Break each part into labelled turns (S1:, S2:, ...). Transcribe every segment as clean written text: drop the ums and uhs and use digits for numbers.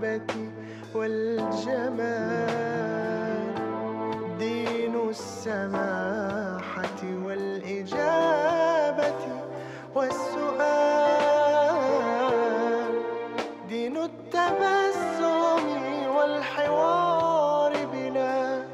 S1: والهيبة والجمال، دين السماحة والإجابة والسؤال، دين التبسم والحوار بلا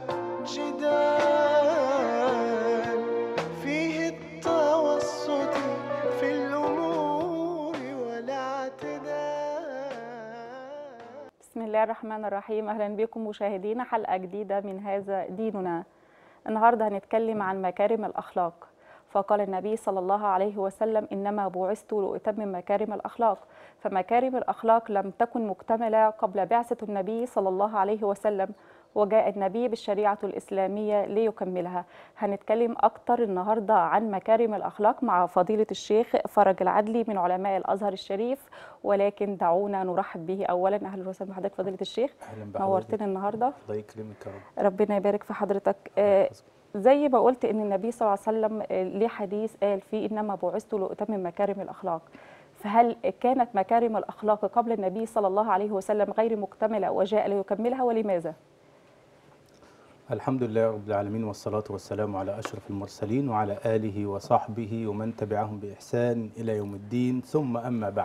S1: جدال، فيه التوسط في الأمور والاعتدال.
S2: بسم الله الرحمن الرحيم. أهلا بكم مشاهدينا حلقة جديدة من هذا ديننا. النهاردة هنتكلم عن مكارم الأخلاق. فقال النبي صلى الله عليه وسلم: إنما بعثت لأتمم مكارم الأخلاق. فمكارم الأخلاق لم تكن مكتملة قبل بعثة النبي صلى الله عليه وسلم، وجاء النبي بالشريعة الإسلامية ليكملها. هنتكلم أكتر النهاردة عن مكارم الأخلاق مع فضيلة الشيخ فرج العدلي من علماء الأزهر الشريف، ولكن دعونا نرحب به أولا. أهلا وسهلا بحضرتك فضيلة الشيخ،
S3: اهلا بحضرتك.
S2: نورتنا النهارده.
S3: الله يكرمك يا رب.
S2: ربنا يبارك في حضرتك. زي ما قلت ان النبي صلى الله عليه وسلم ليه حديث قال فيه: انما بعثت لأتمم مكارم الاخلاق. فهل كانت مكارم الاخلاق قبل النبي صلى الله عليه وسلم غير مكتمله وجاء ليكملها، ولماذا؟
S3: الحمد لله رب العالمين، والصلاة والسلام على أشرف المرسلين وعلى آله وصحبه ومن تبعهم بإحسان إلى يوم الدين، ثم أما بعد.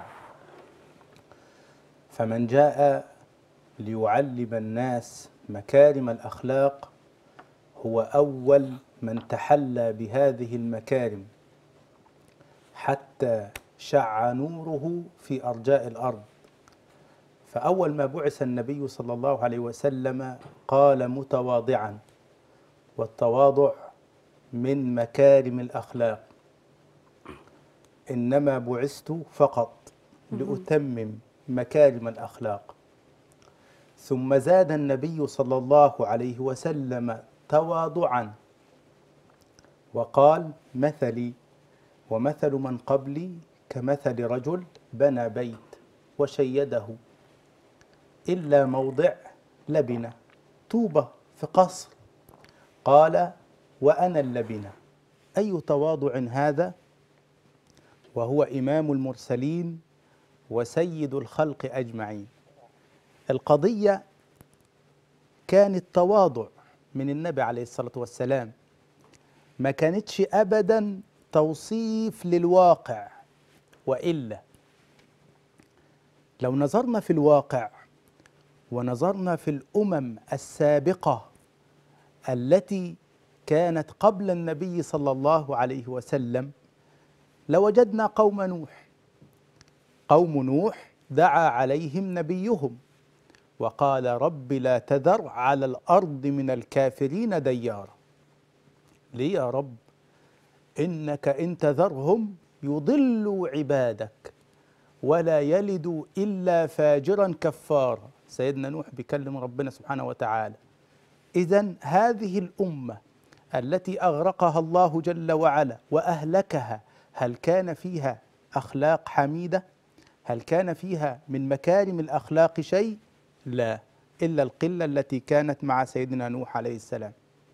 S3: فمن جاء ليعلم الناس مكارم الأخلاق هو أول من تحلى بهذه المكارم حتى شع نوره في أرجاء الأرض. فأول ما بعث النبي صلى الله عليه وسلم قال متواضعا، والتواضع من مكارم الأخلاق: إنما بعثت فقط لأتمم مكارم الأخلاق. ثم زاد النبي صلى الله عليه وسلم تواضعا وقال: مثلي ومثل من قبلي كمثل رجل بنى بيت وشيده إلا موضع لبنة طوبة في قصر، قال: وأنا اللبنة. أي تواضع هذا وهو إمام المرسلين وسيد الخلق أجمعين. القضية كانت تواضع من النبي عليه الصلاة والسلام، ما كانتش أبدا توصيف للواقع. وإلا لو نظرنا في الواقع ونظرنا في الأمم السابقة التي كانت قبل النبي صلى الله عليه وسلم لوجدنا قوم نوح. قوم نوح دعا عليهم نبيهم وقال: رب لا تذر على الأرض من الكافرين ديارا. ليه يا رب؟ إنك إن تذرهم يضلوا عبادك ولا يلدوا إلا فاجرا كفارا. سيدنا نوح بيكلم ربنا سبحانه وتعالى. إذن هذه الأمة التي أغرقها الله جل وعلا وأهلكها، هل كان فيها أخلاق حميدة؟ هل كان فيها من مكارم الأخلاق شيء؟ لا، إلا القلة التي كانت مع سيدنا نوح عليه السلام.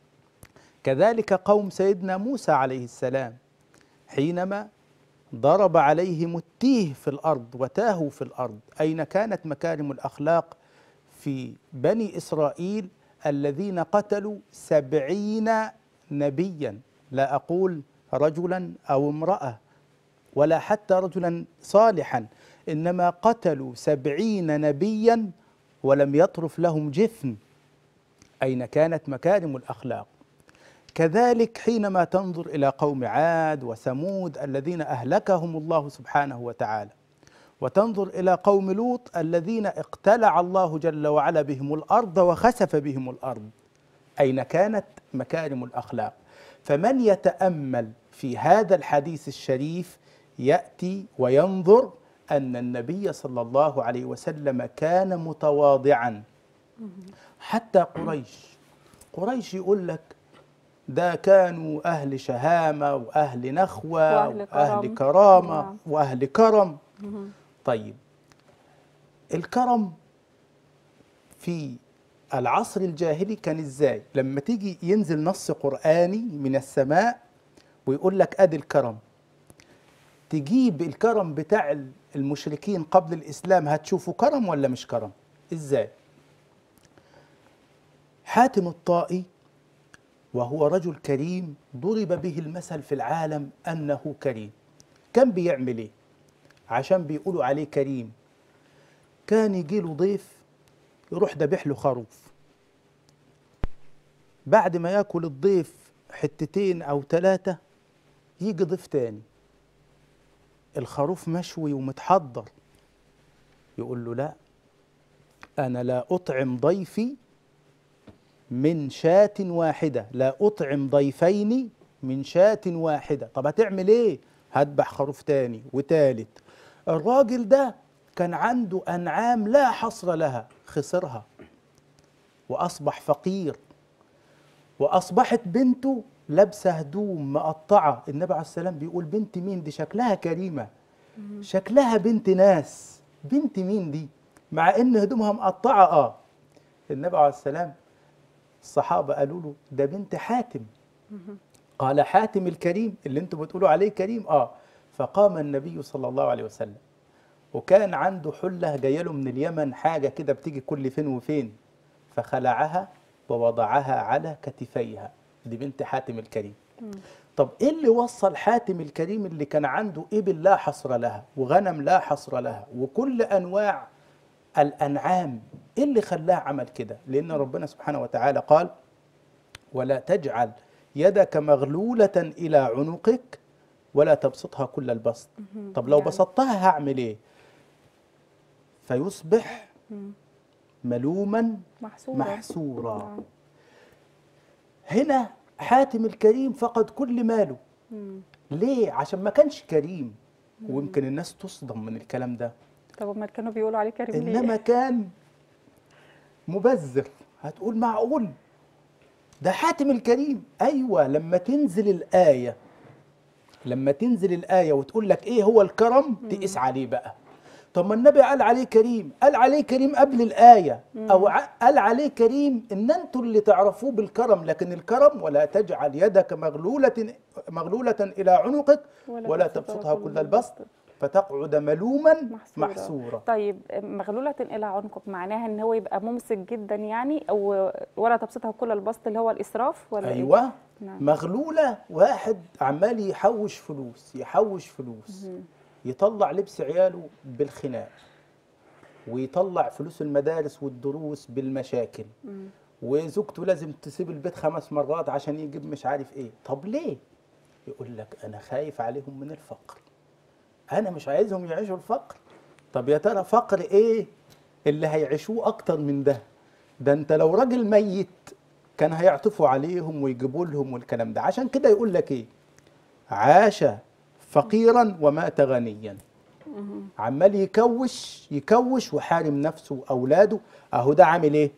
S3: كذلك قوم سيدنا موسى عليه السلام حينما ضرب عليهم التيه في الأرض وتاهوا في الأرض، أين كانت مكارم الأخلاق في بني إسرائيل الذين قتلوا 70 نبيا؟ لا أقول رجلا أو امرأة ولا حتى رجلا صالحا، إنما قتلوا 70 نبيا ولم يطرف لهم جفن. أين كانت مكارم الأخلاق؟ كذلك حينما تنظر إلى قوم عاد وثمود الذين أهلكهم الله سبحانه وتعالى، وتنظر إلى قوم لوط الذين اقتلع الله جل وعلا بهم الأرض وخسف بهم الأرض، أين كانت مكارم الأخلاق؟ فمن يتأمل في هذا الحديث الشريف يأتي وينظر أن النبي صلى الله عليه وسلم كان متواضعا. حتى قريش يقول لك ده كانوا أهل شهامة وأهل نخوة وأهل كرامة وأهل كرم. طيب، الكرم في العصر الجاهلي كان إزاي؟ لما تيجي ينزل نص قرآني من السماء ويقول لك أدي الكرم، تجيب الكرم بتاع المشركين قبل الإسلام، هتشوفوا كرم ولا مش كرم؟ إزاي؟ حاتم الطائي وهو رجل كريم ضرب به المثل في العالم أنه كريم. كان بيعمل إيه؟ عشان بيقولوا عليه كريم، كان يجيله ضيف يروح ذبح له خروف، بعد ما ياكل الضيف حتتين أو ثلاثة يجي ضيف تاني الخروف مشوي ومتحضر، يقول له لا، أنا لا أطعم ضيفي من شاة واحدة، لا أطعم ضيفين من شاة واحدة. طب هتعمل إيه؟ هذبح خروف تاني وتالت. الراجل ده كان عنده أنعام لا حصر لها، خسرها وأصبح فقير، وأصبحت بنته لابسة هدوم مقطعة. النبي عليه السلام بيقول بنت مين دي؟ شكلها كريمة، شكلها بنت ناس، بنت مين دي؟ مع إن هدومها مقطعة. النبي عليه السلام الصحابة قالوا له ده بنت حاتم. قال حاتم الكريم اللي انتم بتقولوا عليه كريم؟ فقام النبي صلى الله عليه وسلم، وكان عنده حلة جايه له من اليمن، حاجة كده بتيجي كل فين وفين، فخلعها ووضعها على كتفيها. دي بنت حاتم الكريم. طب ايه اللي وصل حاتم الكريم اللي كان عنده إبل لا حصر لها وغنم لا حصر لها وكل أنواع الأنعام، ايه اللي خلاه عمل كده؟ لأن ربنا سبحانه وتعالى قال ولا تجعل يدك مغلولة إلى عنقك ولا تبسطها كل البسط. طب لو بسطتها هعمل ايه؟ فيصبح ملوما محسورا. هنا حاتم الكريم فقد كل ماله. ليه؟ عشان ما كانش كريم. ويمكن الناس تصدم من الكلام ده.
S2: طب ما كانوا بيقولوا عليه كريم ليه؟
S3: إنما كان مبذر. هتقول معقول ده حاتم الكريم؟ أيوة، لما تنزل الآية وتقول لك إيه هو الكرم تقيس عليه بقى. طب ما النبي قال عليه كريم، قال عليه كريم قبل الآية، أو قال عليه كريم إن أنتوا اللي تعرفوه بالكرم، لكن الكرم ولا تجعل يدك مغلولة إلى عنقك ولا تبسطها كل البسط فتقعد ملوما محسورا.
S2: طيب مغلولة إلى عنقك معناها إن هو يبقى ممسك جدا يعني، أو ولا تبسطها كل البسط اللي هو الإسراف ولا
S3: أيوة
S2: إيه؟ نعم.
S3: مغلولة، واحد عمال يحوش فلوس يطلع لبس عياله بالخناق، ويطلع فلوس المدارس والدروس بالمشاكل، وزوجته لازم تسيب البيت 5 مرات عشان يجيب مش عارف ايه. طب ليه؟ يقول لك انا خايف عليهم من الفقر، انا مش عايزهم يعيشوا الفقر. طب يا ترى فقر ايه اللي هيعيشوه اكتر من ده؟ ده انت لو راجل ميت كان هيعطفوا عليهم ويجيبوا لهم والكلام ده. عشان كده يقول لك ايه؟ عاش فقيرا ومات غنيا. عمال يكوش وحارم نفسه واولاده. اهو ده عامل ايه؟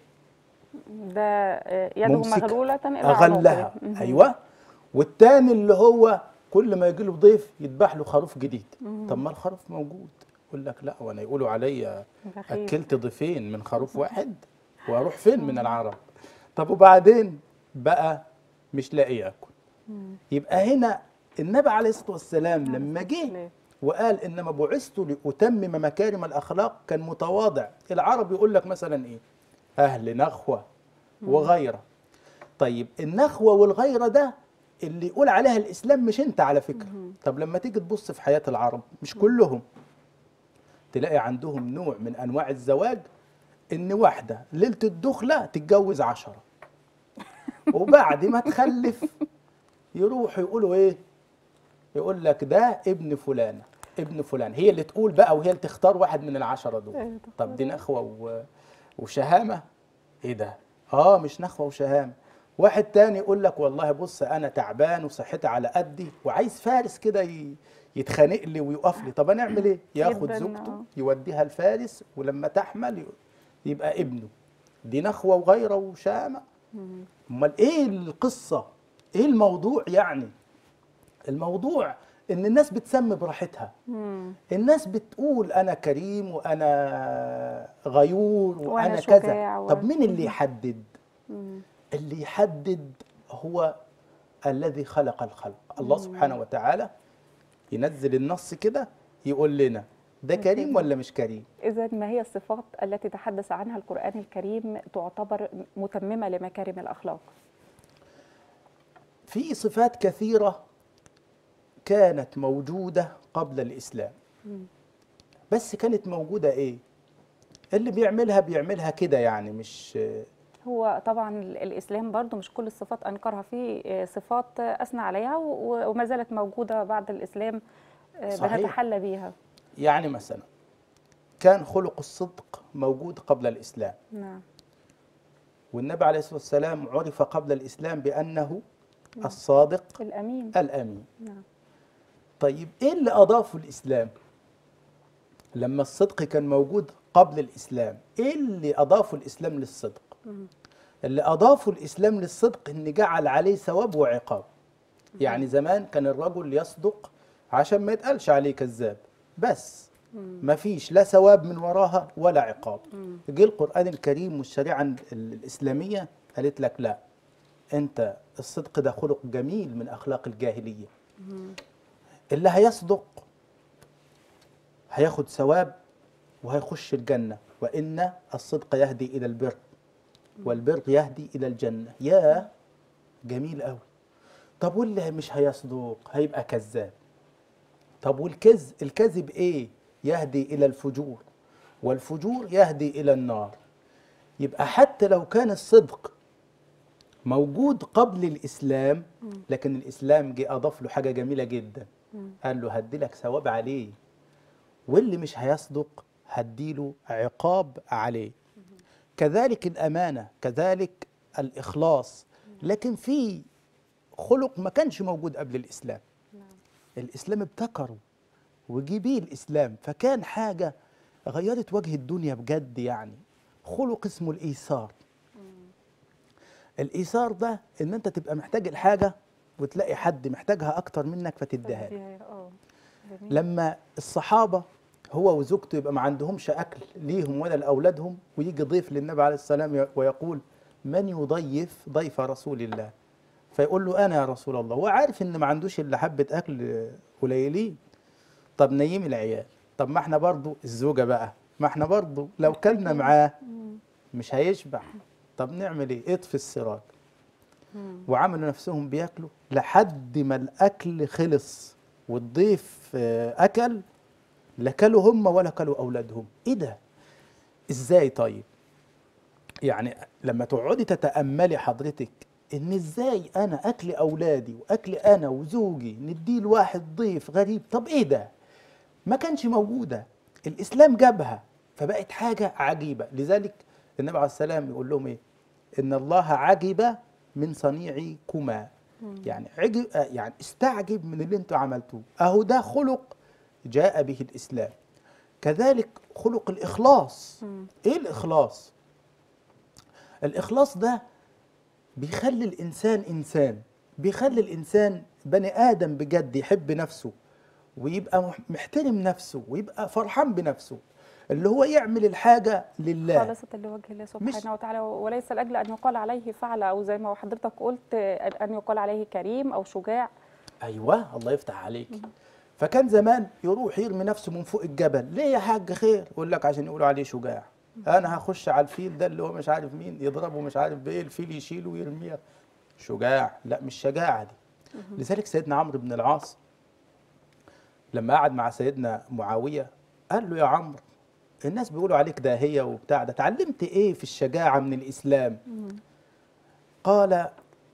S2: ده يده مغلولة إلى
S3: أغلها.
S2: عنقه.
S3: أيوة. والتاني اللي هو كل ما يجي له ضيف يذبح له خروف جديد. طب ما الخروف موجود. يقول لك لا، وانا يقولوا عليا اكلت ضيفين من خروف واحد واروح فين من العرب؟ طب وبعدين بقى مش لاقي ياكل. يبقى هنا النبي عليه الصلاه والسلام لما جه وقال انما بعثت لاتمم مكارم الاخلاق كان متواضع. العرب يقول لك مثلا ايه؟ اهل نخوه وغيره. طيب النخوه والغيره ده اللي يقول عليها الاسلام مش انت على فكره. طب لما تيجي تبص في حياه العرب مش كلهم تلاقي عندهم نوع من انواع الزواج ان واحده ليله الدخله تتجوز 10، وبعد ما تخلف يروحوا يقولوا ايه؟ يقول لك ده ابن فلان ابن فلان. هي اللي تقول بقى وهي اللي تختار واحد من ال10 دول. طب دي نخوه وشهامه؟ ايه ده؟ مش نخوه وشهامه. واحد تاني يقول لك والله بص انا تعبان وصحتي على قدي وعايز فارس كده يتخانق لي ويقف لي. طب انا اعمل ايه؟ ياخد زوجته يوديها الفارس ولما تحمل يبقى ابنه. دي نخوه وغيره وشهامه؟ امال ايه القصه؟ ايه الموضوع يعني؟ الموضوع ان الناس بتسمي براحتها. الناس بتقول انا كريم وانا غيور وانا كذا. طب مين اللي يحدد؟ اللي يحدد هو الذي خلق الخلق. الله سبحانه وتعالى ينزل النص كده يقول لنا ده كريم ولا مش كريم؟
S2: إذا ما هي الصفات التي تحدث عنها القرآن الكريم تعتبر متممة لمكارم الأخلاق؟
S3: في صفات كثيرة كانت موجودة قبل الإسلام، بس كانت موجودة إيه؟ اللي بيعملها كده، يعني مش
S2: هو طبعا الإسلام برضو مش كل الصفات أنكرها، في صفات أثنى عليها وما زالت موجودة بعد الإسلام،
S3: صحيح.
S2: بنتحلى بيها.
S3: يعني مثلا كان خلق الصدق موجود قبل الإسلام،
S2: نعم.
S3: والنبي عليه الصلاة والسلام عرف قبل الإسلام بأنه الصادق
S2: الأمين.
S3: الأمين.
S2: نعم.
S3: طيب إيه اللي أضافه الإسلام؟ لما الصدق كان موجود قبل الإسلام، إيه اللي أضافه الإسلام للصدق؟ اللي أضافه الإسلام للصدق إن جعل عليه ثواب وعقاب. يعني زمان كان الرجل يصدق عشان ما يتقالش عليه كذاب بس، ما فيش لا ثواب من وراها ولا عقاب. جه القرآن الكريم والشريعة الإسلامية قالت لك لا، أنت الصدق ده خلق جميل من أخلاق الجاهلية. اللي هيصدق هياخد ثواب وهيخش الجنة، وإن الصدق يهدي إلى البر والبر يهدي إلى الجنة. يا جميل قوي. طب واللي مش هيصدق هيبقى كذاب. طب الكذب إيه؟ يهدي إلى الفجور، والفجور يهدي إلى النار. يبقى حتى لو كان الصدق موجود قبل الإسلام، لكن الإسلام جه أضاف له حاجة جميلة جدا، قال له هدي لك ثواب عليه، واللي مش هيصدق هديله عقاب عليه. كذلك الأمانة، كذلك الإخلاص. لكن في خلق ما كانش موجود قبل الإسلام، الإسلام ابتكره وجي بيه الإسلام، فكان حاجة غيرت وجه الدنيا بجد. يعني خلق اسمه الإيثار. الإيثار ده إن أنت تبقى محتاج الحاجة وتلاقي حد محتاجها أكتر منك فتديها له. لما الصحابة هو وزوجته يبقى ما عندهمش أكل ليهم ولا لأولادهم، ويجي ضيف للنبي عليه السلام ويقول من يضيف ضيف رسول الله؟ فيقول له أنا يا رسول الله. هو عارف إن ما عندوش إلا حبة أكل قليلين. طب نيم العيال. طب ما احنا برضو الزوجة بقى، ما احنا برضو لو كلنا معاه مش هيشبع. طب نعمل ايه؟ اطفي السراج. وعملوا نفسهم بياكلوا لحد ما الأكل خلص والضيف أكل، لا كلوا هم ولا كلوا أولادهم. إيه ده؟ إزاي طيب؟ يعني لما تقعدي تتأملي حضرتك إن إزاي أنا أكل أولادي وأكل أنا وزوجي نديه لواحد ضيف غريب. طب إيه ده؟ ما كانش موجودة، الإسلام جابها فبقت حاجة عجيبة. لذلك النبي عليه السلام يقول لهم إيه؟ إن الله عجب من صنيعكما. يعني عجب، يعني استعجب من اللي انتوا عملتوه. أهو ده خلق جاء به الإسلام. كذلك خلق الإخلاص. إيه الإخلاص؟ الإخلاص ده بيخلي الإنسان إنسان، بيخلي الإنسان بني آدم بجد، يحب نفسه ويبقى محترم نفسه ويبقى فرحان بنفسه، اللي هو يعمل الحاجة لله
S2: خالصة لوجه الله سبحانه وتعالى، وليس لأجل أن يقال عليه فعل، أو زي ما حضرتك قلت أن يقال عليه كريم أو شجاع.
S3: أيوة، الله يفتح عليك. فكان زمان يروح يرمي نفسه من فوق الجبل. ليه يا حاج خير؟ يقول لك عشان يقولوا عليه شجاع. أنا هخش على الفيل ده اللي هو مش عارف مين، يضربه مش عارف بإيه، الفيل يشيله ويرميه. شجاع؟ لا، مش شجاعة دي. لذلك سيدنا عمرو بن العاص لما قعد مع سيدنا معاوية قال له يا عمرو، الناس بيقولوا عليك داهية وبتاع ده، اتعلمت ايه في الشجاعة من الإسلام؟ قال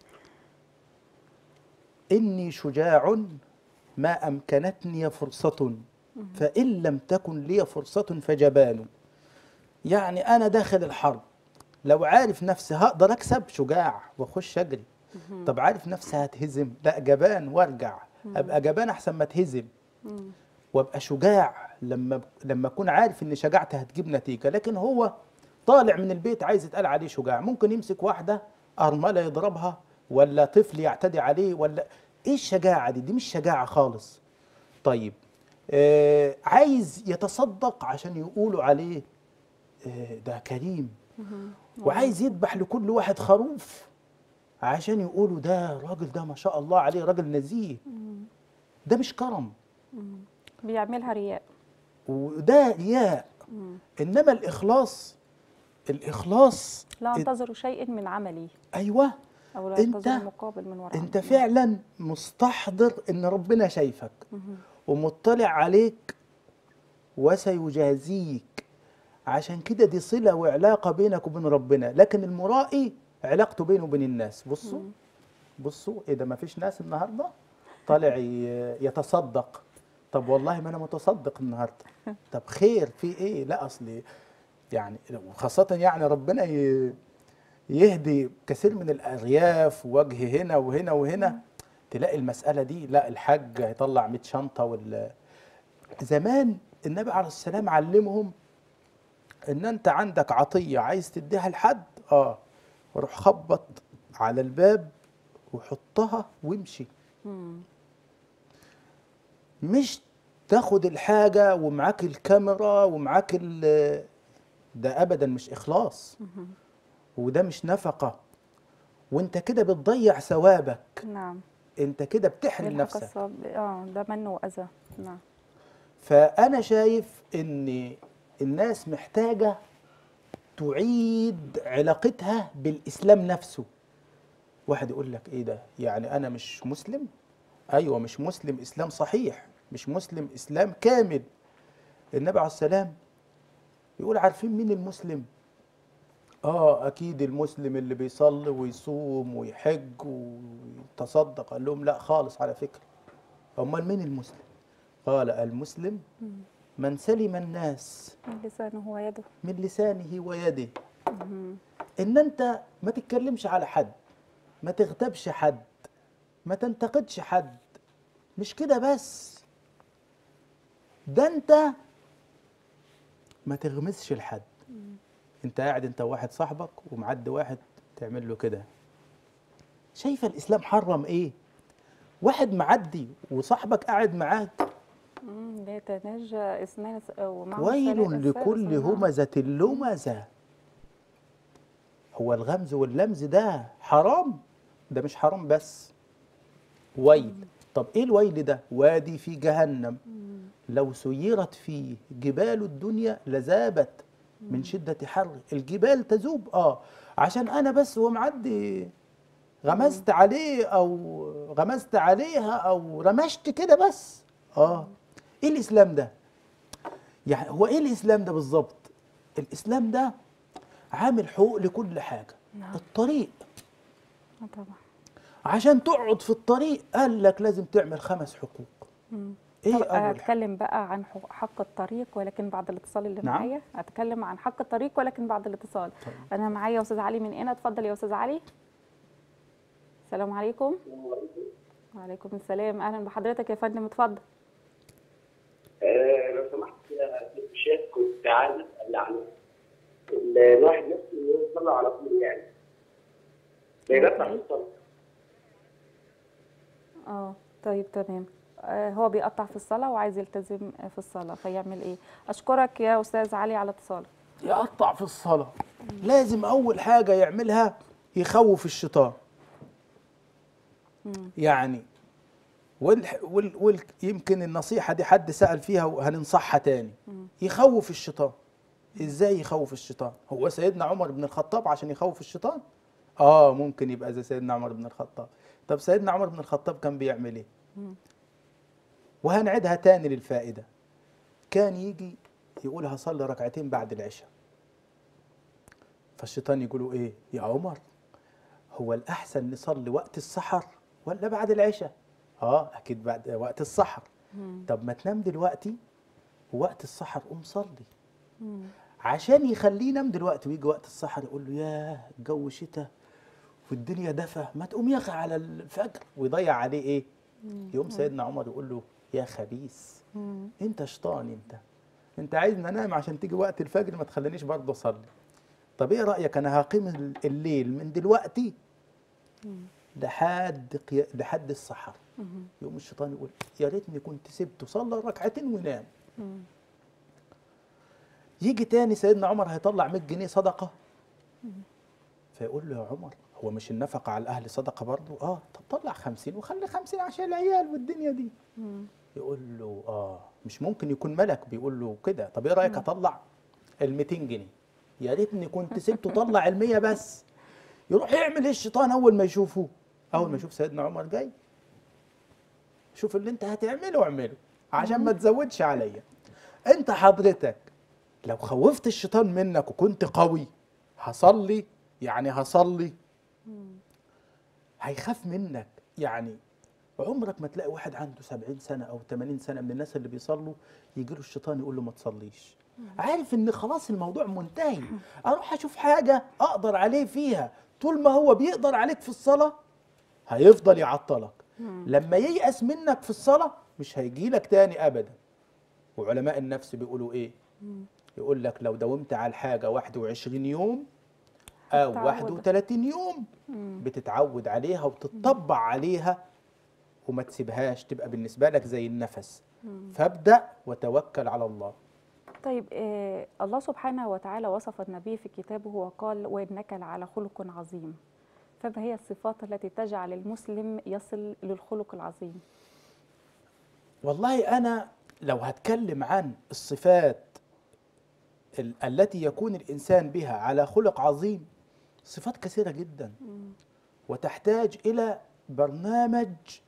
S3: إني شجاع ما أمكنتني فرصة، فإن لم تكن لي فرصة فجبان. يعني أنا داخل الحرب لو عارف نفسي هقدر أكسب شجاع وأخش أجري. طب عارف نفسي هتهزم، لا جبان وارجع. أبقى جبان أحسن ما أتهزم، وابقى شجاع لما اكون عارف ان شجاعتي هتجيب نتيجه. لكن هو طالع من البيت عايز يتقال عليه شجاع، ممكن يمسك واحده ارمله يضربها، ولا طفل يعتدي عليه، ولا ايه الشجاعه دي؟ دي مش شجاعه خالص. طيب عايز يتصدق عشان يقولوا عليه ده كريم، وعايز يذبح لكل واحد خروف عشان يقولوا ده راجل، ده ما شاء الله عليه راجل نزيه. ده مش كرم.
S2: بيعملها رياء.
S3: وده رياء. انما الاخلاص
S2: لا انتظروا شيء من عملي
S3: ايوه،
S2: او لا
S3: انت
S2: انتظروا مقابل من وراء
S3: انت
S2: عملي.
S3: فعلا مستحضر ان ربنا شايفك ومطلع عليك وسيجازيك. عشان كده دي صلة وعلاقة بينك وبين ربنا. لكن المرائي علاقته بينه وبين الناس. بصوا ايه ده، ما فيش ناس النهارده طالع يتصدق. طب والله ما انا متصدق النهارده. طب خير في ايه؟ لا اصلي يعني، وخاصة يعني ربنا يهدي كثير من الارياف ووجه هنا وهنا وهنا، تلاقي المسألة دي لا الحاج هيطلع 100 شنطة زمان النبي عليه السلام علمهم ان انت عندك عطية عايز تديها لحد، روح خبط على الباب وحطها وامشي. مش تاخد الحاجة ومعاك الكاميرا ومعاك ده ابدا مش اخلاص، وده مش نفقة، وانت كده بتضيع ثوابك.
S2: نعم.
S3: انت كده بتحرم
S2: يلحق
S3: نفسك.
S2: ده من وأذى. نعم.
S3: فانا شايف ان الناس محتاجة تعيد علاقتها بالاسلام نفسه. واحد يقول لك ايه ده، يعني انا مش مسلم؟ ايوه مش مسلم اسلام صحيح، مش مسلم اسلام كامل. النبي عليه السلام يقول عارفين مين المسلم؟ اكيد المسلم اللي بيصلي ويصوم ويحج ويتصدق. قال لهم لا خالص على فكرة. امال مين المسلم؟ قال المسلم من سلم الناس
S2: من لسانه ويده.
S3: من لسانه ويده. ان انت ما تتكلمش على حد، ما تغتابش حد، ما تنتقدش حد. مش كده بس، ده انت ما تغمسش لحد. انت قاعد انت وواحد صاحبك ومعدي واحد تعمل له كده. شايفه الاسلام حرم ايه؟ واحد معدي وصاحبك قاعد معاك،
S2: لا يتناجى اثنان ومعه
S3: ويل لكل
S2: ثالث.
S3: همزة لمزة. هو الغمز واللمز ده حرام؟ ده مش حرام بس، ويل. طب ايه الويل ده؟ وادي في جهنم لو سيرت فيه جبال الدنيا لذابت من شدة حر. الجبال تذوب عشان انا بس هو معدي غمزت عليه او غمزت عليها او رمشت كده بس. ايه الاسلام ده؟ يعني هو ايه الاسلام ده بالظبط؟ الاسلام ده عامل حقوق لكل حاجة. الطريق
S2: طبعا.
S3: عشان تقعد في الطريق قال لك لازم تعمل 5 حقوق. ايه
S2: طب
S3: اول حاجة؟
S2: هتكلم بقى عن حق الطريق ولكن بعد الاتصال اللي
S3: نعم؟
S2: معايا. هتكلم عن حق الطريق ولكن بعد الاتصال.
S3: طيب.
S2: انا معايا استاذ علي من هنا. اتفضل يا استاذ علي. السلام عليكم. وعليكم السلام. اهلا بحضرتك يا فندم. اتفضل.
S4: لو سمحت يا الشيخ، كنت عايز اسال عن الواحد نفسه اللي يصلي على طول، يعني بيقطع في الصلاه.
S2: طيب تمام. هو بيقطع في الصلاة وعايز يلتزم في الصلاة، فيعمل ايه؟ اشكرك يا استاذ علي على اتصالك.
S3: يقطع في الصلاة لازم اول حاجة يعملها يخوف الشيطان. يعني يمكن النصيحة دي حد سأل فيها وهننصحها تاني. يخوف الشيطان. ازاي يخوف الشيطان؟ هو سيدنا عمر بن الخطاب عشان يخوف الشيطان؟ ممكن يبقى زي سيدنا عمر بن الخطاب. طب سيدنا عمر بن الخطاب كان بيعمل ايه؟ وهنعيدها تاني للفائدة. كان يجي يقول هصلي ركعتين بعد العشاء، فالشيطان يقول له ايه يا عمر، هو الأحسن نصلي وقت السحر ولا بعد العشاء؟ أكيد بعد وقت السحر. طب ما تنام دلوقتي ووقت السحر قوم صلي. عشان يخليه ينام دلوقتي ويجي وقت السحر يقول له ياه الجو شتاء والدنيا دفى، ما تقوم يا أخي على الفجر، ويضيع عليه إيه؟ يقوم سيدنا عمر يقول له يا خبيث، أنت شيطان، أنت عايزني أنام عشان تيجي وقت الفجر ما تخلينيش برضه أصلي. طب إيه رأيك أنا هقيم الليل من دلوقتي لحد السحر. يقوم الشيطان يقول يا ريتني كنت سبته صلى ركعتين ونام. يجي تاني سيدنا عمر هيطلع 100 جنيه صدقة، فيقول له يا عمر هو مش النفقة على الأهل صدقة برضه؟ طب طلع 50 وخلي 50 عشان العيال والدنيا دي. يقول له مش ممكن يكون ملك بيقول له كده. طب ايه رايك اطلع ال 200 جنيه؟ يا ريتني كنت سبته طلع ال 100 بس. يروح يعمل ايه الشيطان اول ما يشوفه؟ اول ما يشوف سيدنا عمر جاي، شوف اللي انت هتعمله اعمله عشان ما تزودش عليا. انت حضرتك لو خوفت الشيطان منك وكنت قوي، هصلي يعني هصلي، هيخاف منك. يعني عمرك ما تلاقي واحد عنده 70 سنة أو 80 سنة من الناس اللي بيصلوا يجي له الشيطان يقول له ما تصليش. عارف إن خلاص الموضوع منتهي، أروح أشوف حاجة أقدر عليه فيها. طول ما هو بيقدر عليك في الصلاة هيفضل يعطلك. لما ييأس منك في الصلاة مش هيجي لك تاني أبدا. وعلماء النفس بيقولوا إيه؟ يقول لك لو داومت على الحاجة 21 يوم أو
S2: هتتعود.
S3: 31 يوم بتتعود عليها وتتطبع عليها وما تسيبهاش، تبقى بالنسبة لك زي النفس. فابدأ وتوكل على الله.
S2: طيب الله سبحانه وتعالى وصف النبي في كتابه وقال وإنك لعلى خلق عظيم. فما هي الصفات التي تجعل المسلم يصل للخلق العظيم؟
S3: والله أنا لو هتكلم عن الصفات التي يكون الإنسان بها على خلق عظيم، صفات كثيرة جدا وتحتاج إلى برنامج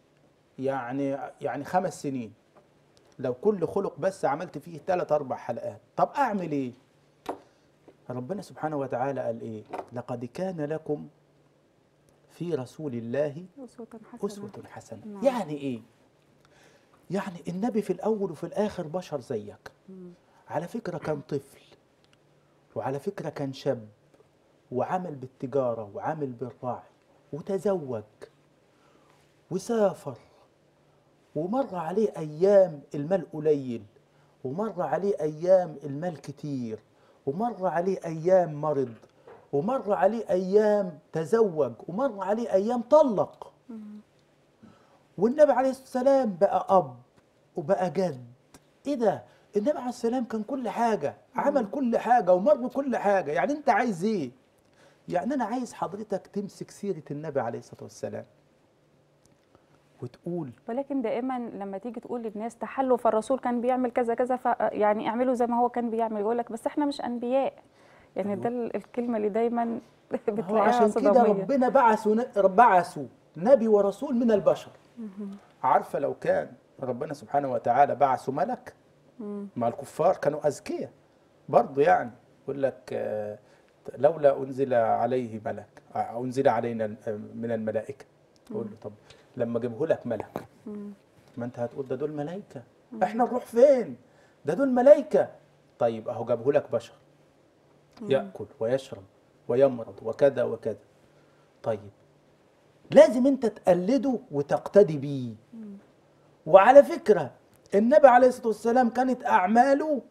S3: يعني 5 سنين. لو كل خلق بس عملت فيه 3 4 حلقات. طب أعمل إيه؟ ربنا سبحانه وتعالى قال إيه؟ لقد كان لكم في رسول الله أسوة حسنة.
S2: نعم.
S3: يعني إيه؟ يعني النبي في الأول وفي الآخر بشر زيك. على فكرة كان طفل، وعلى فكرة كان شاب، وعمل بالتجارة وعمل بالراعي، وتزوج وسافر، ومر عليه أيام المال قليل، ومر عليه أيام المال كتير، ومر عليه أيام مرض، ومر عليه أيام تزوج، ومر عليه أيام طلق. والنبي عليه الصلاة والسلام بقى أب وبقى جد. إيه ده؟ النبي عليه السلام كان كل حاجة، عمل كل حاجة ومر بكل حاجة. يعني أنت عايز إيه؟ يعني أنا عايز حضرتك تمسك سيرة النبي عليه الصلاة والسلام وتقول.
S2: ولكن دائما لما تيجي تقول للناس تحلوا فالرسول كان بيعمل كذا كذا يعني اعملوا زي ما هو كان بيعمل، يقول لك بس احنا مش انبياء. يعني
S3: أيوة.
S2: ده الكلمه اللي دايما
S3: هو
S2: بتلاقيها
S3: عشان كده
S2: صداميه.
S3: ربنا بعثوا نبي ورسول من البشر. عارفة لو كان ربنا سبحانه وتعالى بعثوا ملك، مع الكفار كانوا أذكياء برضه. يعني يقول لك لولا أنزل عليه ملك، أنزل علينا من الملائكة. يقول له طب لما جيبه لك ملك، ما أنت هتقول ده دول ملائكة، إحنا نروح فين؟ ده دول ملائكة. طيب أهو جابه لك بشر يأكل ويشرب ويمرض وكذا وكذا. طيب لازم أنت تقلده وتقتدي بيه. وعلى فكرة النبي عليه الصلاة والسلام كانت أعماله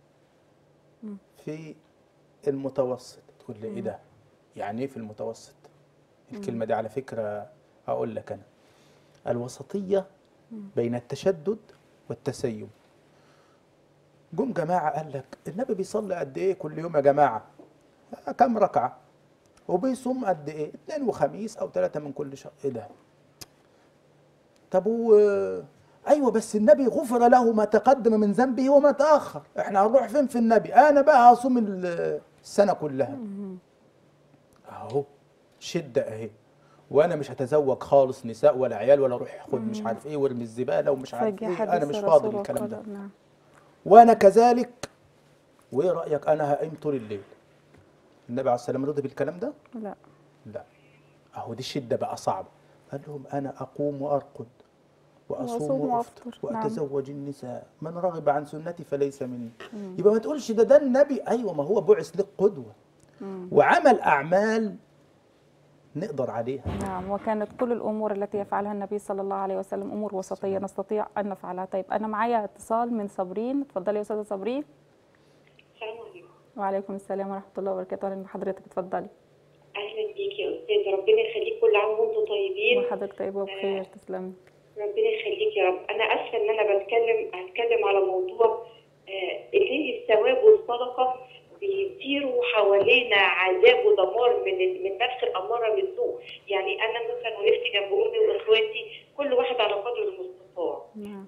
S3: في المتوسط. تقول لي إيه ده؟ يعني إيه في المتوسط؟ الكلمة دي على فكرة هقول لك أنا الوسطية بين التشدد والتسيب. جم جماعة قال لك النبي بيصلي قد إيه كل يوم يا جماعة؟ كم ركعة؟ وبيصوم قد إيه؟ 2 وخميس أو 3 من كل شهر. إيه ده؟ طب ايوه بس النبي غفر له ما تقدم من ذنبه وما تاخر. احنا هنروح فين في النبي؟ انا بقى هصوم السنه كلها. اهو شده اهي. وانا مش هتزوج خالص نساء ولا عيال ولا اروح خد مش عارف ايه وارمي الزباله ومش عارف ايه. انا مش فاضي الكلام ده.
S2: نعم.
S3: وانا كذلك. وايه رايك انا هقيم طول الليل؟ النبي عليه السلام رضي بالكلام ده؟
S2: لا.
S3: لا. اهو دي الشده بقى صعبه. قال لهم انا اقوم وارقد وأصوم وأفطر وأتزوج النساء، من رغب عن سنتي فليس مني. يبقى ما تقولش ده النبي. أيوة ما هو بعث لك قدوة وعمل أعمال نقدر عليها.
S2: نعم. وكانت كل الأمور التي يفعلها النبي صلى الله عليه وسلم أمور وسطية نستطيع أن نفعلها. طيب أنا معايا اتصال من صابرين. اتفضلي يا أستاذة صابرين.
S5: السلام عليكم.
S2: وعليكم السلام ورحمة الله وبركاته. أهلا بحضرتك. اتفضلي.
S5: أهلا بيك يا أستاذة، ربنا يخليك، كل عام وأنتم طيبين.
S2: وحضرتك طيبة وبخير. تسلمي.
S5: ربنا يخليك يا رب. أنا آسفة إن أنا هتكلم على موضوع اللي الثواب والصدقة بيطيروا حوالينا عذاب ودمار من نفس الأمارة بالسوء. يعني أنا مثلا وقفت جنب أمي وإخواتي كل واحد على قدر المستطاع. ليه بقى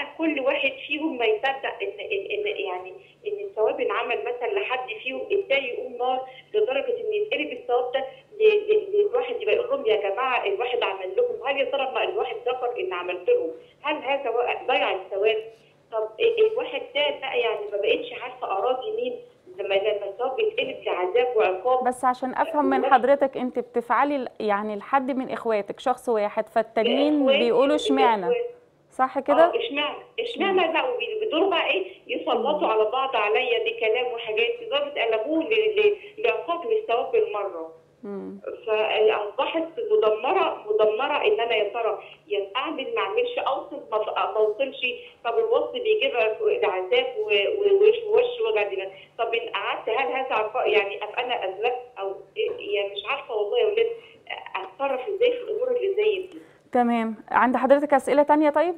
S5: كل واحد فيهم ما يصدق ان يعني ان الثواب انعمل مثلا لحد فيهم، التاني يقوم نار لدرجه ان يتقلب الثواب ده الواحد يبقى يقول لهم يا جماعه الواحد عمل لكم، هل يا ترى ما الواحد ذكر ان عملت لهم، هل هذا ضيع الثواب؟ طب الواحد ده بقى يعني ما بقتش عارفه اراضي مين لما الثواب بيتقلب لعذاب وعقاب.
S2: بس عشان افهم من حضرتك، انت بتفعلي يعني لحد من اخواتك شخص واحد، فالتانيين بيقولوا اشمعنى، صح كده؟
S5: اشمعنى بقى وبيدوروا بقى ايه يسلطوا على بعض عليا بكلام وحاجات لدرجه قلبوه لعقاب مش ثواب بالمره. فاصبحت مدمره ان انا يا ترى اعمل ما اعملش، اوصل ما اوصلش. طب الوصل بيجيب عذاب ووش وجع دماغ. طب ان قعدت هل هذا يعني ابقى انا اذنبت او يعني مش عارفه والله يا ولاد اتصرف ازاي في الامور اللي زي دي.
S2: تمام. عند حضرتك اسئله تانية؟ طيب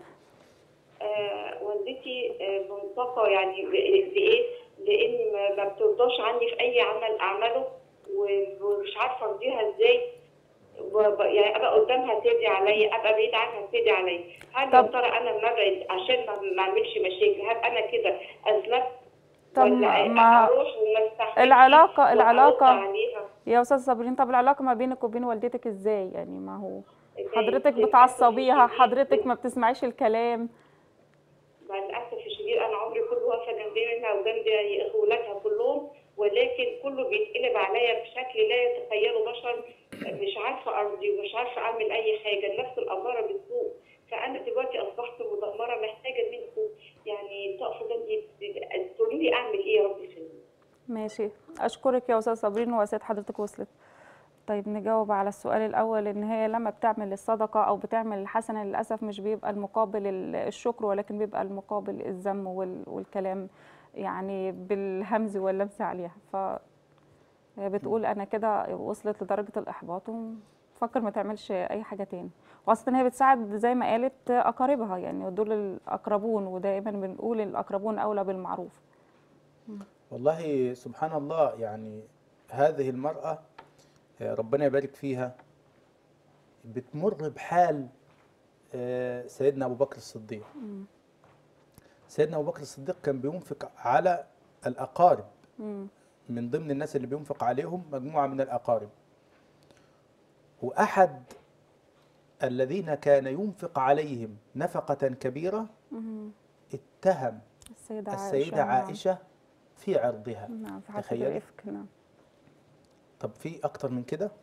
S5: والدتي منطقه يعني بايه؟ لان ما بترضاش عني في اي عمل اعمله ومش عارفه ارضيها ازاي. يعني ابقى قدامها تدعي عليا، ابقى بعيد عنها تدعي عليا. هل يا ترى انا ببعد عشان ما اعملش مشاكل؟ هل انا كده اذنبت؟
S2: طب
S5: ولا اروح وما استحملش
S2: العلاقه يا استاذ صابرين، طب العلاقه ما بينك وبين والدتك ازاي؟ يعني ما هو حضرتك بتعصبيها، حضرتك ما بتسمعيش الكلام.
S5: مع الاسف الشديد انا عمري كله واقفه جنب منها وجنب اخواتها كلهم، ولكن كله بيتقلب عليا بشكل لا يتخيله بشر. مش عارفه ارضي ومش عارفه اعمل اي حاجه، النفس الاماره بالسوء. فانا دلوقتي اصبحت مدمره، محتاجه منكم يعني تقفوا جنبي تقولوا لي اعمل ايه يا رب فيني.
S2: ماشي، اشكرك يا استاذ صابرين واسئله حضرتك وصلت. طيب نجاوب على السؤال الاول. ان هي لما بتعمل الصدقه او بتعمل الحسنه للاسف مش بيبقى المقابل الشكر، ولكن بيبقى المقابل الذم والكلام يعني بالهمز واللمس عليها. بتقول انا كده وصلت لدرجه الاحباط وتفكر ما تعملش اي حاجه تاني. واصلا هي بتساعد زي ما قالت اقاربها، يعني دول الاقربون، ودائما بنقول الاقربون اولى بالمعروف.
S3: والله سبحان الله، يعني هذه المرأة ربنا يبارك فيها بتمر بحال سيدنا أبو بكر الصديق. سيدنا أبو بكر الصديق كان بينفق على الأقارب. من ضمن الناس اللي بينفق عليهم مجموعة من الأقارب، وأحد الذين كان ينفق عليهم نفقة كبيرة اتهم السيدة عائشة في عرضها.
S2: نعم، في حادثة الإفك. نعم.
S3: طب في أكتر من كده؟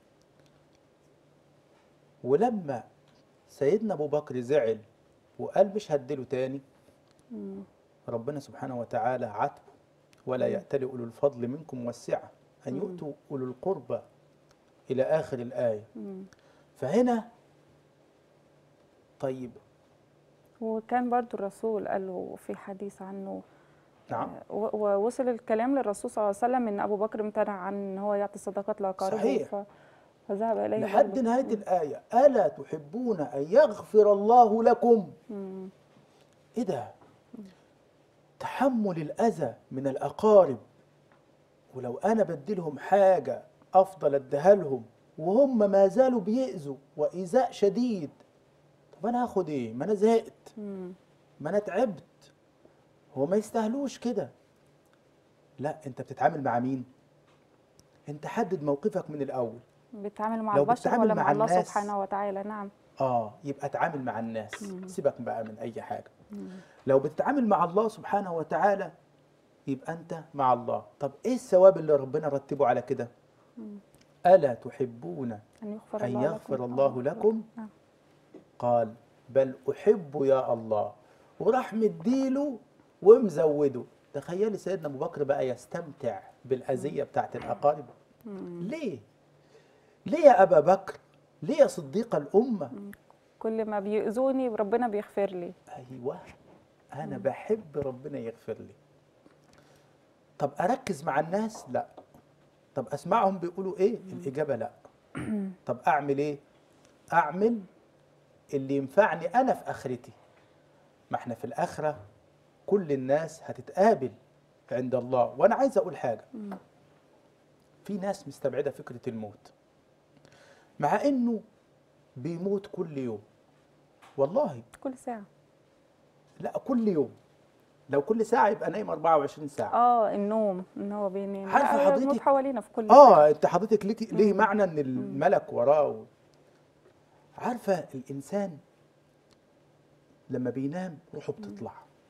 S3: ولما سيدنا أبو بكر زعل وقال مش هديله تاني، ربنا سبحانه وتعالى عاتبه: ولا يأتل أولو الفضل منكم والسعة أن يؤتوا أولو القربى إلى آخر الآية. فهنا طيب،
S2: وكان برضو الرسول قال له في حديث عنه،
S3: نعم،
S2: ووصل الكلام للرسول صلى الله عليه وسلم ان ابو بكر امتنع عن ان هو يعطي صدقات لاقاربه.
S3: صحيح.
S2: فذهب اليه
S3: لحد نهايه الايه: الا تحبون ان يغفر الله لكم. ايه ده؟ تحمل الاذى من الاقارب، ولو انا بديلهم حاجه افضل اديها لهم وهم ما زالوا بيأذوا وايذاء شديد، طب انا هاخد ايه؟ ما انا زهقت، ما انا تعبت، هو ما يستاهلوش كده. لا، انت بتتعامل مع مين؟ انت حدد موقفك من الاول.
S2: بتتعامل مع البشر ولا مع الله سبحانه وتعالى؟ نعم.
S3: يبقى اتعامل مع الناس، سيبك بقى من اي حاجه. لو بتتعامل مع الله سبحانه وتعالى يبقى انت مع الله. طب ايه الثواب اللي ربنا رتبه على كده؟ الا تحبون ان يغفر الله لكم؟ قال بل احب يا الله، وراح مديله ومزوده. تخيلي سيدنا ابو بكر بقى يستمتع بالاذيه بتاعت الاقارب. ليه؟ ليه يا ابا بكر؟ ليه يا صديق الامه؟
S2: كل ما بيؤذوني ربنا بيغفر لي.
S3: ايوه، انا بحب ربنا يغفر لي. طب اركز مع الناس؟ لا. طب اسمعهم بيقولوا ايه؟ الاجابه لا. طب اعمل ايه؟ اعمل اللي ينفعني انا في اخرتي. ما احنا في الاخره كل الناس هتتقابل عند الله. وانا عايز اقول حاجه: في ناس مستبعده فكره الموت، مع انه بيموت كل يوم، والله
S2: كل ساعه.
S3: لا كل يوم. لو كل ساعه يبقى نايم 24 ساعه.
S2: النوم ان هو بينام.
S3: عارفه
S2: لا، الموت
S3: حضرتك؟
S2: حوالينا في كل ساعة.
S3: انت حضرتك ليه معنى ان الملك وراه. عارفه الانسان لما بينام روحه بتطلع،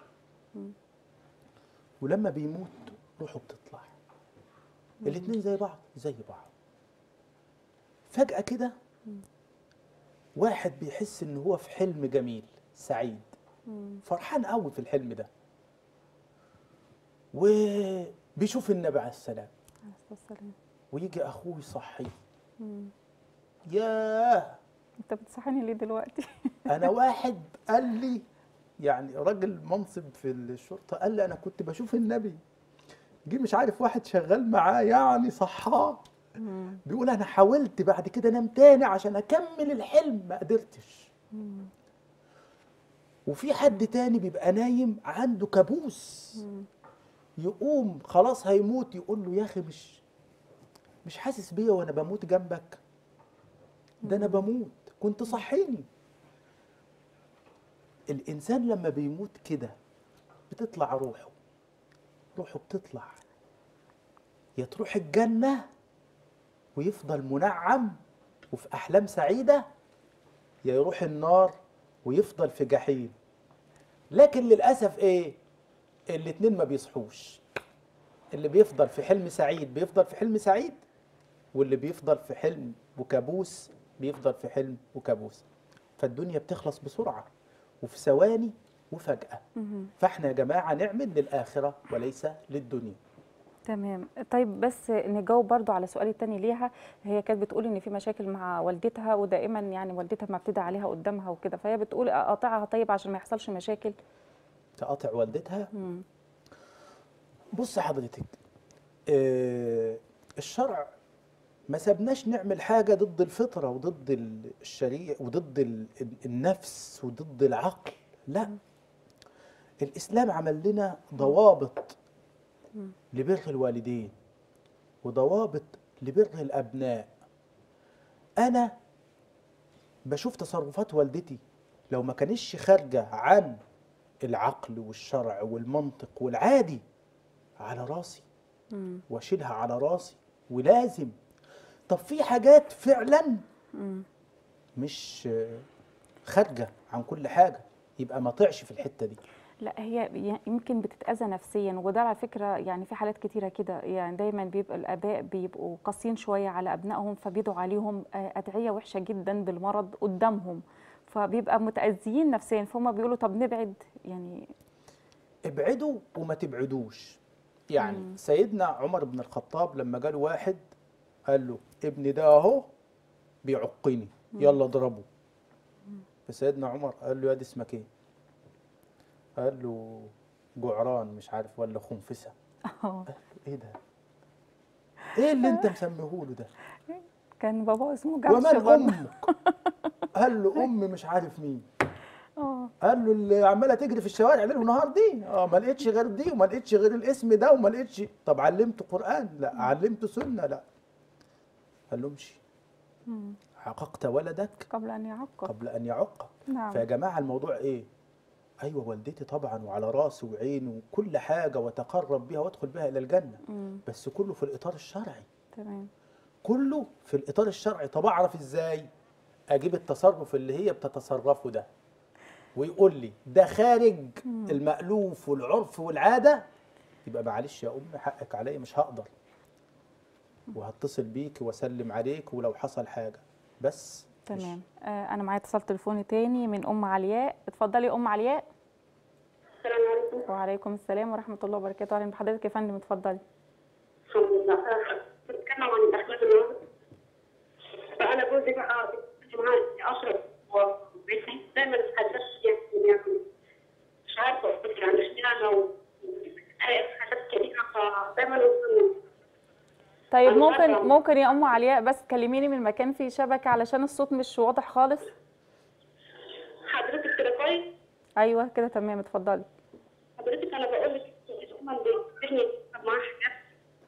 S3: ولما بيموت روحه بتطلع. الاتنين زي بعض زي بعض. فجأة كده واحد بيحس ان هو في حلم جميل سعيد، فرحان قوي في الحلم ده، وبيشوف النبي عليه السلام، ويجي اخوه يصحيه. ياه،
S2: انت بتصحيني ليه دلوقتي؟
S3: انا واحد قال لي، يعني راجل منصب في الشرطه، قال لي انا كنت بشوف النبي، جه مش عارف واحد شغال معاه يعني صحاه، بيقول انا حاولت بعد كده انام تاني عشان اكمل الحلم ما قدرتش. وفي حد تاني بيبقى نايم عنده كابوس، يقوم خلاص هيموت، يقول له يا اخي مش حاسس بيا وانا بموت جنبك؟ ده انا بموت، كنت صحيني. الانسان لما بيموت كده بتطلع روحه بتطلع، يا تروح الجنة ويفضل منعم وفي أحلام سعيدة، يا يروح النار ويفضل في جحيم. لكن للأسف الاتنين ما بيصحوش. اللي بيفضل في حلم سعيد بيفضل في حلم سعيد، واللي بيفضل في حلم وكابوس بيفضل في حلم وكابوس. فالدنيا بتخلص بسرعة وفي ثواني وفجأة. فاحنا يا جماعة نعمل للآخرة وليس للدنيا.
S2: تمام. طيب بس نجاوب برضو على سؤالي التاني ليها. هي كانت بتقول ان في مشاكل مع والدتها، ودائما يعني والدتها ما بتدعي عليها قدامها وكده، فهي بتقول اقاطعها طيب عشان ما يحصلش مشاكل.
S3: تقاطع والدتها؟ بص حضرتك، الشرع ما سابناش نعمل حاجة ضد الفطرة وضد الشريعة وضد النفس وضد العقل، لا. الإسلام عمل لنا ضوابط لبر الوالدين وضوابط لبر الأبناء. أنا بشوف تصرفات والدتي لو ما كانش خارجة عن العقل والشرع والمنطق والعادي على راسي واشيلها على راسي ولازم. طب في حاجات فعلا مش خارجة عن كل حاجة، يبقى ما طعش في الحتة دي.
S2: لا، هي يمكن بتتأذى نفسيا، وده على فكرة يعني في حالات كتيرة كده. يعني دايما بيبقى الآباء بيبقوا قاسيين شوية على أبنائهم، فبيدعوا عليهم أدعية وحشة جدا بالمرض قدامهم، فبيبقى متأذيين نفسيا، فهم بيقولوا طب نبعد يعني.
S3: ابعدوا وما تبعدوش. يعني سيدنا عمر بن الخطاب لما جاله واحد قال له ابني ده اهو بيعقني، يلا اضربه. فسيدنا عمر قال له يا دي اسمك ايه؟ قال له جعران مش عارف ولا خنفسه. قال له ايه ده؟ ايه اللي انت مسميهوله ده؟
S2: كان بابا اسمه جعش
S3: ومن
S2: برضه.
S3: امك؟ قال له امي مش عارف مين. قال له اللي عماله تجري في الشوارع ليل ونهار دي، ما لقيتش غير دي وما لقيتش غير الاسم ده وما لقيتش. طب علمته قران؟ لا. علمته سنه؟ لا. قال له امشي. عققت ولدك
S2: قبل ان يعقق.
S3: قبل ان يعقق.
S2: نعم.
S3: فيا جماعه الموضوع ايه؟ ايوه والدتي طبعا وعلى راسي وعيني وكل حاجه، واتقرب بها وادخل بها الى الجنه، بس كله في الاطار الشرعي.
S2: تمام.
S3: كله في الاطار الشرعي. طب اعرف ازاي؟ اجيب التصرف اللي هي بتتصرفه ده ويقول لي ده خارج المألوف والعرف والعاده، يبقى معلش يا امي حقك عليا، مش هقدر، وهتصل بيك واسلم عليك ولو حصل حاجه بس.
S2: تمام. انا معايا اتصال تليفوني تاني من ام علياء. اتفضلي ام علياء.
S5: السلام عليكم.
S2: وعليكم السلام ورحمه الله وبركاته. اهلا بحضرتك يا فندم، اتفضلي.
S5: الحمد لله. بتكلم عن الاخلاق النهارده. فانا جوزي بقى معايا اشرب وبيتي دايما حاجات يعني مش عارفه اقول يعني اشمعنى حاجات كبيره فدايما
S2: طيب ممكن يا ام علياء بس تكلميني من مكان فيه شبكه علشان الصوت مش واضح خالص.
S5: حضرتك كده كويس؟
S2: ايوه كده تمام، اتفضلي.
S5: حضرتك انا بقول لك هم بيجبرني معاه حاجات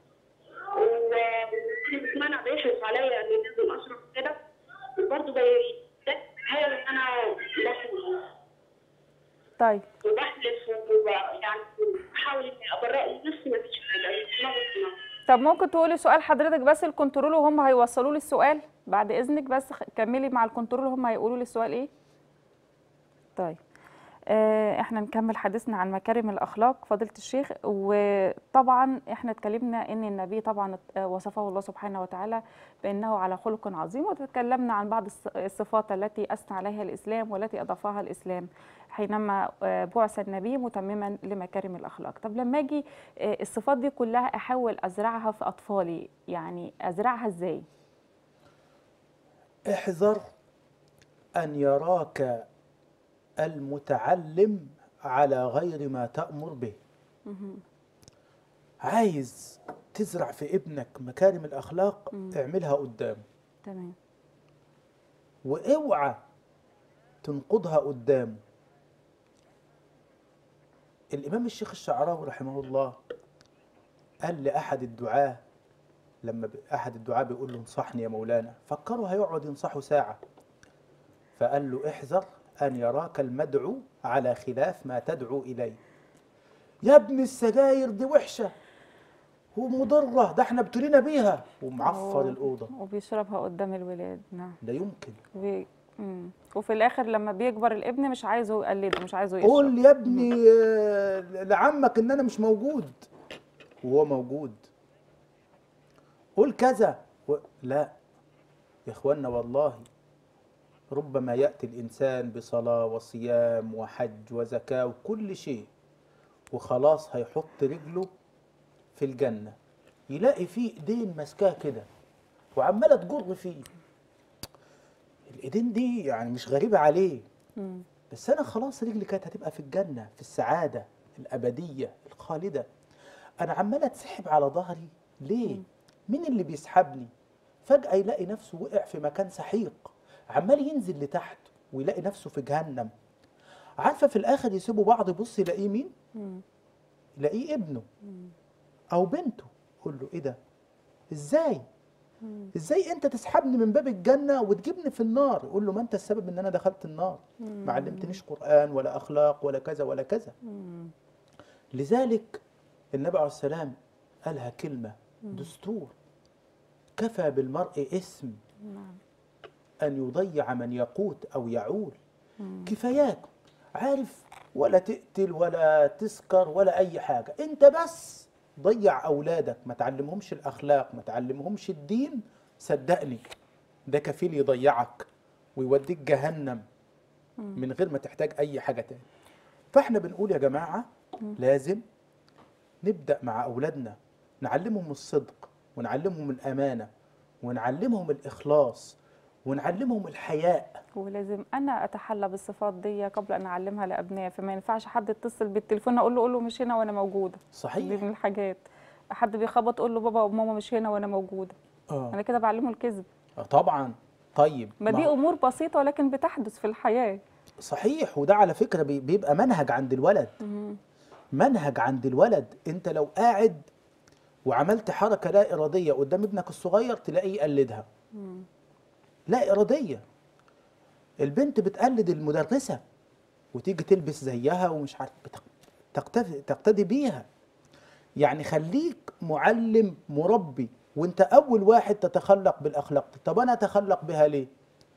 S5: وبيسمعنا بيحرص عليا اني لازم اشرب كده، وبرضه بيتهيأ ان انا بحب.
S2: طيب.
S5: وبحب
S2: طب ممكن تقولي سؤال حضرتك بس الكنترول وهم هيوصلوا لي السؤال بعد اذنك، بس كملي مع الكنترول وهم هيقولوا لي السؤال ايه. طيب احنا نكمل حديثنا عن مكارم الاخلاق فضيله الشيخ. وطبعا احنا اتكلمنا ان النبي طبعا وصفه الله سبحانه وتعالى بانه على خلق عظيم، وتكلمنا عن بعض الصفات التي اثنى عليها الاسلام والتي اضافها الاسلام حينما بعث النبي متمما لمكارم الاخلاق. طب لما اجي الصفات دي كلها احاول ازرعها في اطفالي، يعني ازرعها ازاي؟
S3: احذر أن يراك المتعلم على غير ما تأمر به. عايز تزرع في ابنك مكارم الأخلاق، اعملها قدامه.
S2: تمام.
S3: واوعى تنقضها قدامه. الإمام الشيخ الشعراوي رحمه الله قال لأحد الدعاة، لما أحد الدعاة بيقول له انصحني يا مولانا، فكروا هيقعد ينصحه ساعة، فقال له احذر أن يراك المدعو على خلاف ما تدعو إليه. يا ابن السجاير دي وحشة ومضرة، ده احنا ابتلينا بيها، ومعفر الأوضة
S2: وبيشربها قدام الولاد. نعم.
S3: لا يمكن.
S2: وفي الآخر لما بيكبر الابن مش عايزه يقلده، مش عايزه يشرب.
S3: قول يا ابني لعمك إن أنا مش موجود وهو موجود. قول كذا لا يا إخوانا، والله ربما يأتي الإنسان بصلاة وصيام وحج وزكاة وكل شيء، وخلاص هيحط رجله في الجنة، يلاقي فيه إيدين ماسكاه كده وعمالة تجر فيه. الإيدين دي يعني مش غريبة عليه، بس أنا خلاص رجلي كانت هتبقى في الجنة، في السعادة الأبدية الخالدة. أنا عمالة أتسحب على ظهري ليه؟ مين اللي بيسحبني؟ فجأة يلاقي نفسه وقع في مكان سحيق، عمال ينزل لتحت ويلاقي نفسه في جهنم. عارفة في الآخر يسيبوا بعض، يبص يلاقيه مين؟ يلاقيه ابنه أو بنته. يقول له إيه ده؟ إزاي؟ إزاي أنت تسحبني من باب الجنة وتجيبني في النار؟ يقول له ما أنت السبب إن أنا دخلت النار، ما علمتنيش قرآن ولا أخلاق ولا كذا ولا كذا. لذلك النبي عليه السلام قالها كلمة دستور: كفى بالمرء إثم أن يضيع من يقوت أو يعول. كفاياك، عارف، ولا تقتل ولا تسكر ولا أي حاجة، أنت بس ضيع أولادك، ما تعلمهمش الأخلاق، ما تعلمهمش الدين، صدقني ده كفيل يضيعك ويوديك جهنم من غير ما تحتاج أي حاجة تاني. فإحنا بنقول يا جماعة لازم نبدأ مع أولادنا، نعلمهم الصدق ونعلمهم الأمانة ونعلمهم الإخلاص ونعلمهم الحياء.
S2: ولازم انا اتحلى بالصفات دي قبل ان اعلمها لابنائي. فما ينفعش حد يتصل بالتليفون اقول له مش هنا وانا موجوده.
S3: صحيح.
S2: دي من الحاجات. حد بيخبط اقول له بابا وماما مش هنا وانا موجوده. انا كده بعلمه الكذب.
S3: طبعا. طيب
S2: ما دي امور بسيطه ولكن بتحدث في الحياه.
S3: صحيح. وده على فكره بيبقى منهج عند الولد. منهج عند الولد. انت لو قاعد وعملت حركه لا اراديه قدام ابنك الصغير تلاقيه يقلدها. لا اراديه. البنت بتقلد المدرسه وتيجي تلبس زيها ومش عارف، تقتدي بيها. يعني خليك معلم مربي، وانت اول واحد تتخلق بالاخلاق. طب انا اتخلق بها ليه؟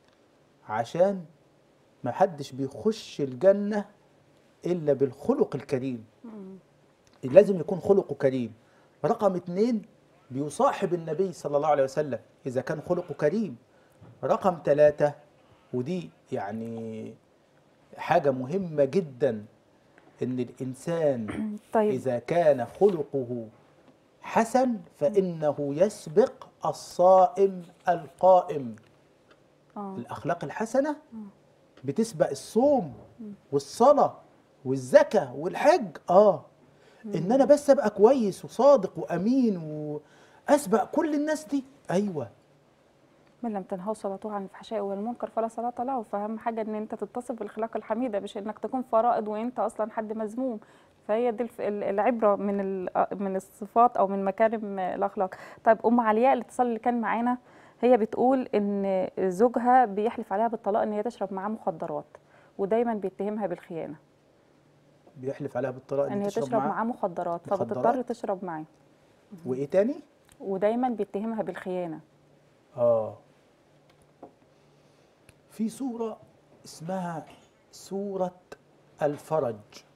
S3: عشان ما حدش بيخش الجنه الا بالخلق الكريم. لازم يكون خلقه كريم. رقم 2 بيصاحب النبي صلى الله عليه وسلم اذا كان خلقه كريم. رقم 3 ودي يعني حاجه مهمه جدا، ان الانسان
S2: طيب.
S3: اذا كان خلقه حسن فإنه يسبق الصائم القائم. الأخلاق الحسنة بتسبق الصوم والصلاة والزكاة والحج. إن أنا بس أبقى كويس وصادق وأمين وأسبق كل الناس دي. أيوة.
S2: من لم تنهوا صلاته عن الفحشاء والمنكر فلا صلاة له. فأهم حاجة إن أنت تتصف بالأخلاق الحميدة، مش إنك تكون فرائض وأنت أصلا حد مذموم. فهي دي العبرة من الصفات أو من مكارم الأخلاق. طيب أم علياء الاتصال اللي كان معانا، هي بتقول إن زوجها بيحلف عليها بالطلاق إن هي تشرب معاه مخدرات، ودايما بيتهمها بالخيانة.
S3: بيحلف عليها بالطلاق
S2: إن هي تشرب معاه مخدرات، فبتضطر تشرب معاه.
S3: وإيه تاني؟
S2: ودايما بيتهمها بالخيانة.
S3: في سورة اسمها سورة الفرج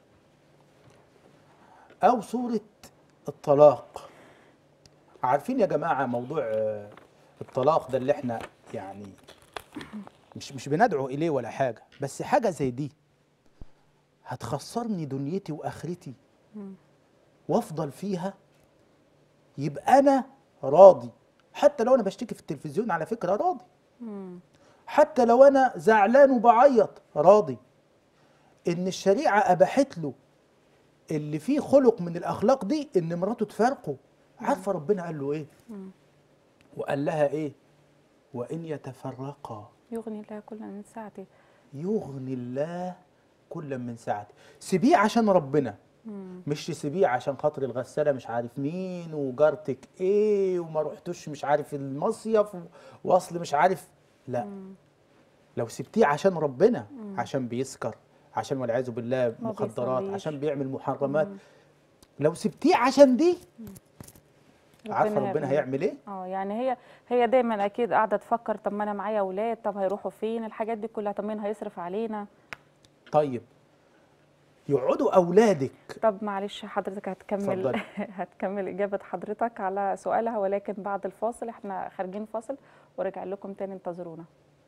S3: أو سورة الطلاق. عارفين يا جماعة موضوع الطلاق ده اللي احنا يعني مش بندعو إليه ولا حاجة، بس حاجة زي دي هتخسرني دنيتي وآخرتي وأفضل فيها، يبقى أنا راضي. حتى لو أنا بشتكي في التلفزيون على فكرة راضي، حتى لو أنا زعلان وبعيط راضي. إن الشريعة أباحت له اللي فيه خلق من الأخلاق دي إن مراته تفارقه. عارفة ربنا قال له إيه؟ وقال لها إيه؟ وإن يتفرقا
S2: يغني الله كل من سعته.
S3: يغني الله كل من سعته. سيبيه عشان ربنا، مش تسيبيه عشان خاطر الغسالة مش عارف مين وجارتك إيه وما رحتوش مش عارف المصيف وأصل مش عارف. لا، لو سبتيه عشان ربنا، عشان بيسكر، عشان والعياذ بالله مخدرات، عشان بيعمل محرمات، لو سبتيه عشان دي، عارفه ربنا هيعمل ايه؟
S2: يعني هي دايما اكيد قاعده تفكر طب ما انا معايا اولاد، طب هيروحوا فين الحاجات دي كلها، طب مين هيصرف علينا؟
S3: طيب يقعدوا اولادك.
S2: طب معلش حضرتك هتكمل هتكمل اجابه حضرتك على سؤالها، ولكن بعد الفاصل. احنا خارجين فاصل ورجع لكم تاني، انتظرونا.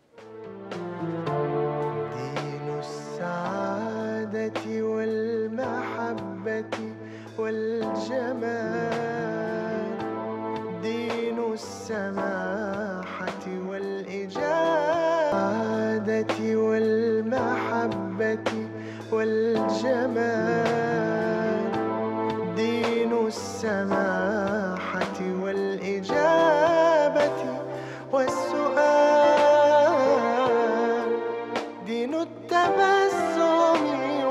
S1: دين السعادة والمحبة والجمال، دين السماحة والإجابة والمحبة والجمال، دين السماحة والإجابة والسؤال، دين التبسم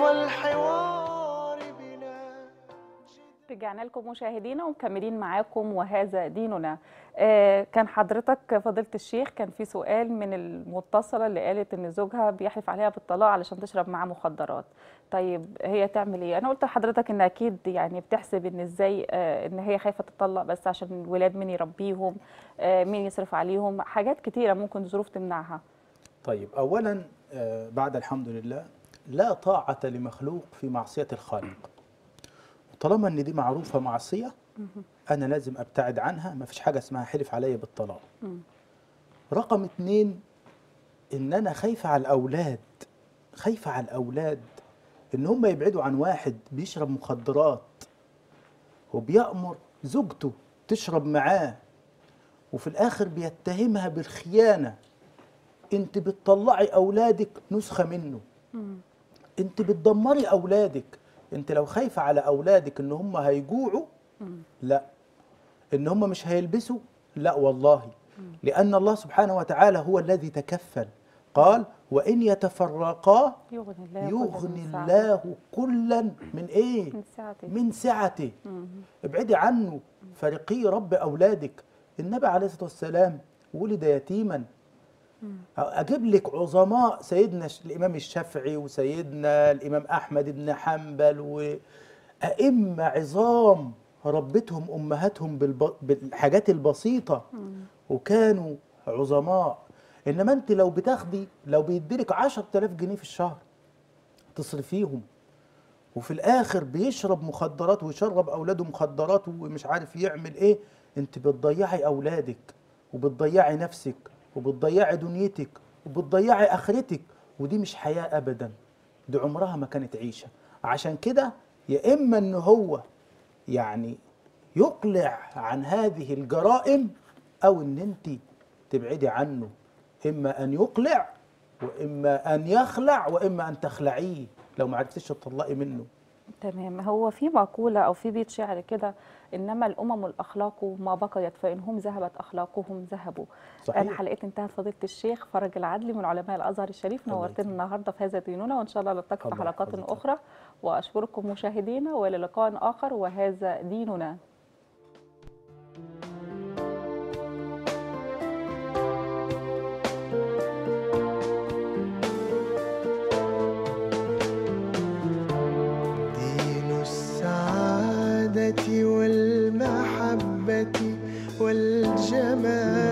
S1: والحوار بلا
S2: رجعنا لكم مشاهدينا ومكملين معاكم وهذا ديننا. كان حضرتك فضيلة الشيخ كان في سؤال من المتصلة اللي قالت ان زوجها بيحلف عليها بالطلاق علشان تشرب معاه مخدرات. طيب هي تعمل ايه؟ انا قلت لحضرتك ان اكيد يعني بتحسب ان ازاي ان هي خايفة تطلق بس عشان الولاد مين يربيهم، مين يصرف عليهم، حاجات كتيرة ممكن ظروف تمنعها.
S3: طيب اولا بعد الحمد لله لا طاعة لمخلوق في معصية الخالق. طالما ان دي معروفة معصية انا لازم ابتعد عنها. ما فيش حاجة اسمها حلف عليا بالطلاق. رقم 2 ان انا خايفة على الاولاد، خايفة على الاولاد ان هم يبعدوا عن واحد بيشرب مخدرات وبيأمر زوجته تشرب معاه وفي الاخر بيتهمها بالخيانة. انت بتطلعي اولادك نسخة منه، انت بتدمري اولادك. انت لو خايفة على اولادك ان هم هيجوعوا، لا. ان هم مش هيلبسوا، لا والله. لان الله سبحانه وتعالى هو الذي تكفل، قال وان يتفرقا يغني الله كلا من ايه؟ من سعته. ابعدي عنه، فرقي رب اولادك. النبي عليه الصلاة والسلام ولد يتيما. أجيب لك عظماء سيدنا الإمام الشافعي وسيدنا الإمام أحمد بن حنبل وأئمة عظام ربتهم أمهاتهم بالحاجات البسيطة وكانوا عظماء. إنما أنت لو بتاخدي، لو بيديلك 10,000 جنيه في الشهر تصرفيهم وفي الآخر بيشرب مخدرات ويشرب أولاده مخدرات ومش عارف يعمل إيه، أنت بتضيعي أولادك وبتضيعي نفسك وبتضيعي دنيتك وبتضيعي آخرتك، ودي مش حياة أبدا، دي عمرها ما كانت عيشة. عشان كده يا إما إن هو يعني يقلع عن هذه الجرائم أو إن أنت تبعدي عنه. إما أن يقلع وإما أن يخلع وإما أن تخلعيه لو ما عرفتيش تطلقي منه.
S2: تمام. هو في مقولة أو في بيت شعر كده، إنما الأمم الأخلاق ما بقيت فإنهم ذهبت أخلاقهم ذهبوا.
S3: صحيح.
S2: أنا حلقتي انتهت. فضيلة الشيخ فرج العدلي من علماء الأزهر الشريف نورتنا النهاردة في هذا ديننا، وإن شاء الله نلتقي في حلقات أخرى. وأشكركم مشاهدينا وإلى لقاء آخر وهذا ديننا.
S1: والمحبة الأمان